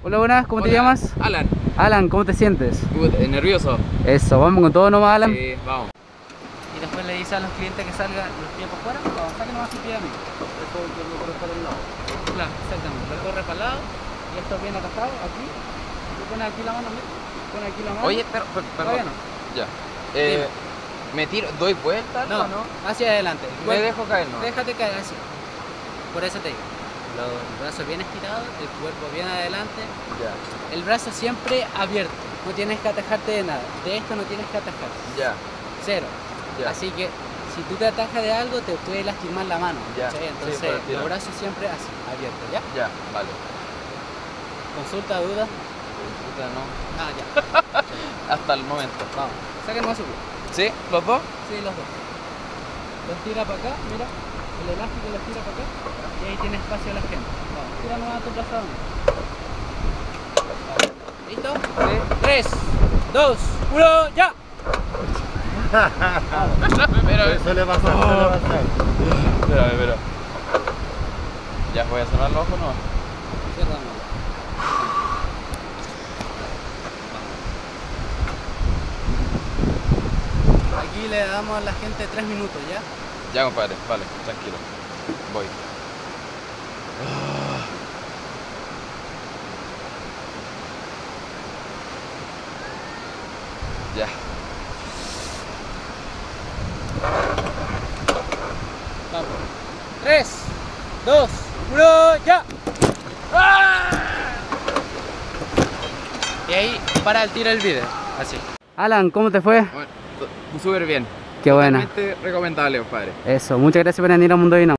Hola, buenas, ¿cómo te Hola, llamas? Alan. Alan, ¿cómo te sientes? Nervioso. Eso, vamos con todo nomás, Alan. Sí, vamos. Y después le dice a los clientes que salgan los pies para afuera, no, saquen nomás su pie a mí. Eso yo lo corro para el lado. Claro, exactamente, lo corre para el lado y esto viene atajado aquí. Y pone aquí la mano, mira. Pone aquí la mano. Oye, perdón. Todavía no. Ya. Dime. ¿Me tiro, doy vuelta? No, hacia adelante. Me dejo caer, ¿no? Déjate caer así. Por eso te digo. Los brazos bien estirados, el cuerpo bien adelante. Ya. El brazo siempre abierto. No tienes que atajarte de nada. De esto no tienes que atajarte. Ya. Cero. Ya. Así que si tú te atajas de algo, te puede lastimar la mano. Ya. ¿Cachai? Entonces, Sí, los brazos siempre así, abiertos, ¿ya? Ya, vale. Consulta, duda. Puta, no. Ah, ya. Hasta el momento. Vamos. Saquen más su pie. ¿Sí? ¿Los dos? Sí, los dos. Los tira para acá, mira. El elástico los tira para acá. Y ahí tiene espacio la gente. Vamos, tira nomás tu brazo. ¿Listo? Sí. 3, 2, 1, ya. Suele pasar. Espera. Ya voy a cerrar los ojos, ¿no? Cierra. Aquí le damos a la gente 3 minutos, ¿ya? Ya, compadre, vale, tranquilo. Voy. Ya. Vamos. 3, 2, 1, ya. Y ahí para el tiro el video, así. Alan, ¿cómo te fue? Bueno, súper bien. Qué buena. Totalmente recomendable, compadre. Eso, muchas gracias por venir a Mundo Dinamo.